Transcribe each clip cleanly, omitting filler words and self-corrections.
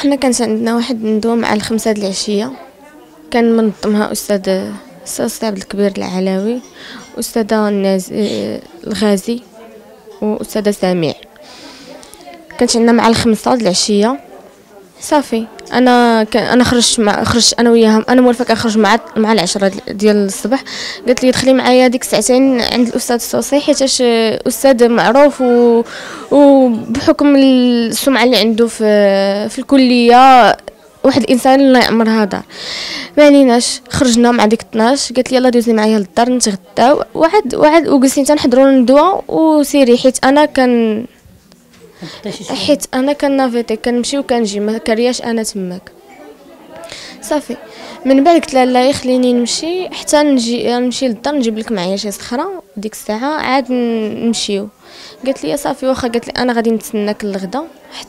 حنا كانت عندنا واحد الندوه مع الخمسة د العشيه، كان منظمها استاذ عبد الكبير العلاوي، استاذه الغازي، واستاذه سميع. كانت عندنا مع الخمسة د العشيه. صافي انا خرجت انا وياها، انا موالفه كنخرج مع 10 ديال الصباح. قالت لي دخلي معايا ديك ساعتين عند الاستاذ السوسي، حيتاش استاذ معروف وبحكم السمعه اللي عنده في الكليه، واحد الانسان الله يعمرها دار. ما عليناش، خرجنا مع ديك 12. قالت لي يلا دوزي معايا للدار نتغداو، وعد وقلت لي نحضروا الندوه وسيري، حيت انا كنافيتي كنمشي وكنجي، ما كرياش انا تماك. صافي من بعد قلت لها لا يخليني نمشي حتى نمشي للدار، نجيب لك معايا شي صخره ديك الساعه عاد نمشيو. قالت لي صافي واخا. قالت لي انا غادي نتسناك للغدا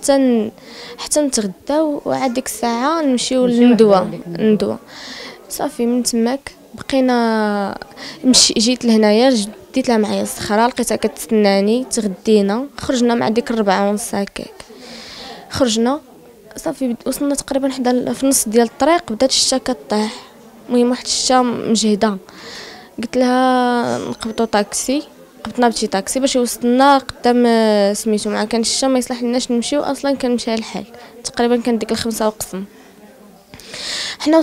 حتى نتغداو، وعاد ديك الساعه نمشيو للندوه. صافي من تماك بقينا جيت لهنايا، ديت لها معايا الصخره، لقيتها كتسناني، تغدينا، خرجنا مع ديك 4:30 هكاك. خرجنا صافي وصلنا تقريبا حدا في النص ديال الطريق، بدات الشتا كطيح. المهم واحد الشتا مجهده، قلت لها نقبطوا طاكسي. قبطنا بشي طاكسي باش يوصلنا قدام سميتو، مع كان الشتا ما يصلح لناش نمشيو اصلا، كان مشى الحال تقريبا كان ديك 5 وقسم. حنا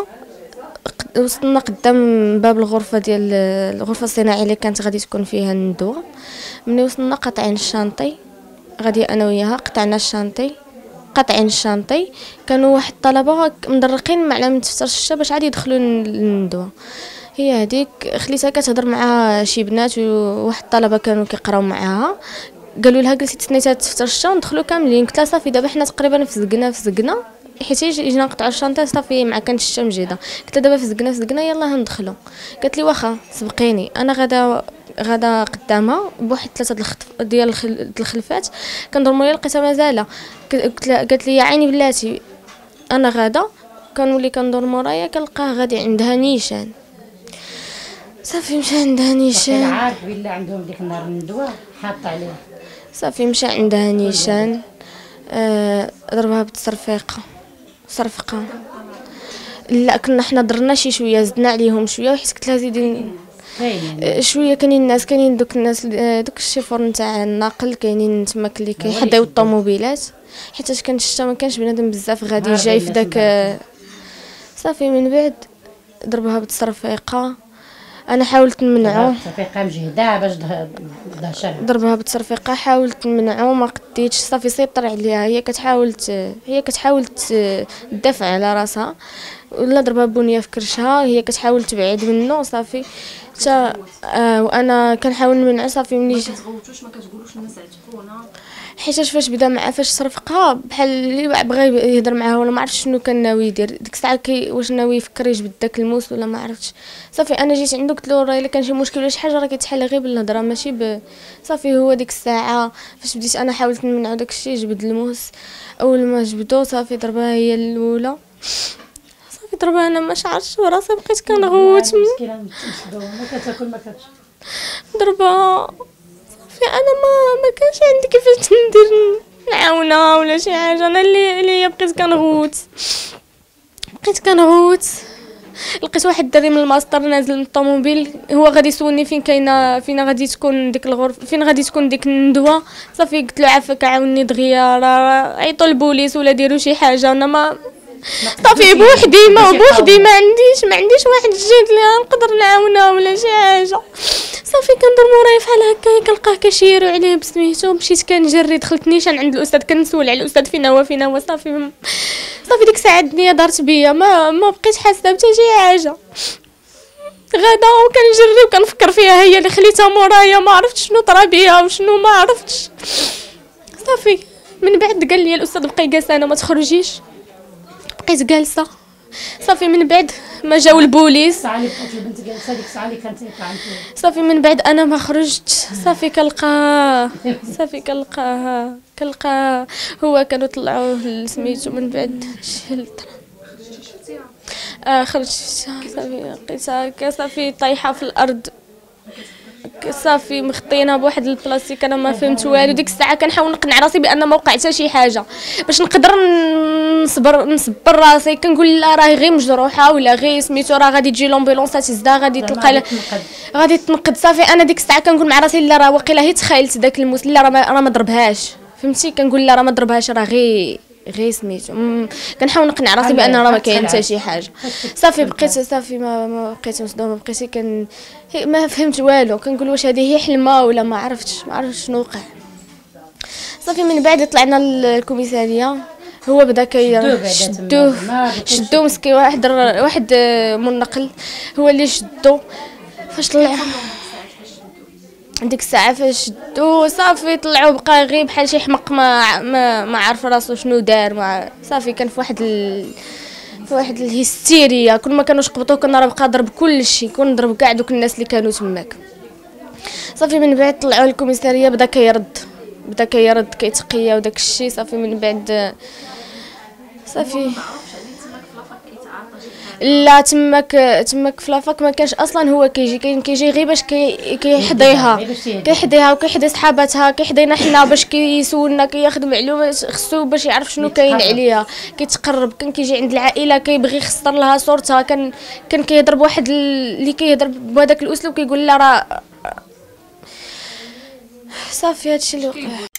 وصلنا قدام باب الغرفه ديال الغرفه الصناعيه اللي كانت غادي تكون فيها الندوه. ملي وصلنا قاطعين الشانطي، غادي انا وياها قطعنا الشانطي، قاطعين الشانطي. كانوا واحد الطلبه مدرقين معنا من تفتر الشتا باش عاد يدخلوا للندوه. هي هذيك خليتها كتهضر مع شي بنات، وواحد الطلبه كانوا كيقراو معاها، قالوا لها جلسي تسنيتها تفتر الشتا وندخلوا كاملين. قلت لها صافي دابا حنا تقريبا في زقنا حيت جينا نقطعوا الشنطه. صافي مع كانت الشتا مجهده، قلت لها دابا في زقنا يلاه ندخلوا. قالت لي واخا سبقيني. انا غدا قدامها بواحد 3 ديال الخلفات كندور مورايا، لقيتها مازال. قالت لي يا عيني بلاتي انا غدا كنولي كندور مورايا كنلقاه غادي عندها نيشان. صافي مشى عندها نيشان، عارف بالله عندهم ديك النهار الندوه حاط عليه. صافي مشى عندها نيشان، ضربها بالتصرفيقه. صرفقه لا كنا حنا درنا شي شويه، زدنا عليهم شويه، حيت قلت لها زيدي شويه. كاينين دوك الناس دوك الشيفور نتاع الناقل كاينين تما اللي كيحضيو الطوموبيلات، حيت كان الشتا ما كانش بنادم بزاف غادي جاي في داك. صافي من بعد ضربها بالتصرفيقه. انا حاولت نمنعو، التصرفيقه مجهده باش ضربها بالتصرفيقه، حاولت نمنعو ما قديتش. صافي سيطر عليها، هي كتحاول تدافع على راسها، ولا ضربها بنيه في كرشها، هي كتحاول تبعد منه. صافي حتى وانا كنحاول نمنع. صافي ملي ما كتغوتوش ما كتقولوش الناس عتقونا، حيتاش فاش بدا معها فاش صرفقها بحال اللي بغى يهضر معاها، ولا ما عرفتش شنو كان ناوي يدير ديك الساعه، واش ناوي يفكر يجبد داك الموس ولا ما عرفتش. صافي انا جيت عنده قلت له راه الا كان شي مشكل ولا شي حاجه راه كيتحل غير بالهضره ماشي صافي هو ديك الساعه فاش بديت انا حاولت نمنعو داك الشيء جبد الموس. اول ما جبدو صافي ضربها هي الاولى. صافي ضربها انا ما شعرتش وراسي، بقيت كنغوت ما كتاكل ما كتش ضربها. انا ما كانش عندي كيفاش ندير نعاونها ولا شي حاجه. انا اللي بقيت كنغوت. لقيت واحد الدري من الماستر نازل من الطوموبيل، هو غادي يسولني فين غادي تكون ديك الغرفه، فين غادي تكون ديك الندوه. صافي قلت له عافاك عاوني دغيا، راه عيطوا البوليس ولا ديروا شي حاجه. انا ما صافي بوحدي ما عنديش واحد الجهد اللي نقدر نعاونها ولا شي حاجه. صافي كندور مورايا بحال هكا كنلقاه كيشيروا عليه بسميتو. مشيت كنجري دخلت نيشان عند الاستاذ كنسول على الاستاذ فين هو. صافي ديك الساعه الدنيا دارت بيا، ما بقيت حاسه حتى شي حاجه. غدا وكنجري وكنفكر فيها، هي اللي خليتها مورايا، ما عرفتش شنو طرا بيها وشنو ما عرفتش. صافي من بعد قال لي الاستاذ بقي جالسه انا ما تخرجيش، بقيت جالسه. صافي من بعد ما جاو البوليس، صافي من بعد انا ما خرجت. صافي كنلقاه هو كانوا طلعوه سميتو. من بعد خرجت صافي لقيتها هكا صافي طايحه في الارض. صافي مخطينها بواحد البلاصيك، انا ما فهمت والو. ديك الساعه كنحاول نقنع راسي بان ما وقع حتى شي حاجه باش نقدر نصبر راسي. كنقول لا راهي غير مجروحه ولا غير سميتو راه غادي تجي لومبيلونس تهزها غادي تلقى غادي تنقد. صافي انا ديك الساعه كنقول مع راسي لا راه واقيلا هي تخيلت داك الموس، لا راه ما ضربهاش، فهمتي. كنقول لا راه ما ضربهاش، راه غير سميتو. كنحاول نقنع راسي بان راه ما كاين حتى شي حاجه. صافي بقيت صافي ما بقيت مصدومه، بقيت ما فهمت والو. كنقول واش هذه هي حلمه ولا ما عرفتش شنو وقع. صافي من بعد طلعنا للكوميساريه، هو بدا شدوه مسكين. واحد منقل هو اللي شدو. فاش طلع ديك الساعه فاش شدو صافي طلعوا بقى غير بحال شي حمق ما عارف راسو شنو دار. صافي كان في واحد الهستيريا. كل ما كانوا يقبطوه كنا راه بقى ضرب كلشي، كون ضرب كاع دوك الناس اللي كانوا تماك. صافي من بعد طلعوا للكوميساريه، بدا كيرد كيتقيا وداك الشيء. صافي من بعد صافي لا تماك في لافاك ما كانش اصلا. هو كيجي غير باش كيحديها وكيحدي صحاباتها، كيحدينا حنا باش كيسولنا، كياخذ معلومات خصو باش يعرف شنو كاين عليها. كيتقرب، كان كيجي عند العائله كيبغي يخسر لها صورتها. كان كيهضر بواحد اللي كيهضر بهذاك الاسلوب، كيقول لا راه صافي هادشي اللي وقع.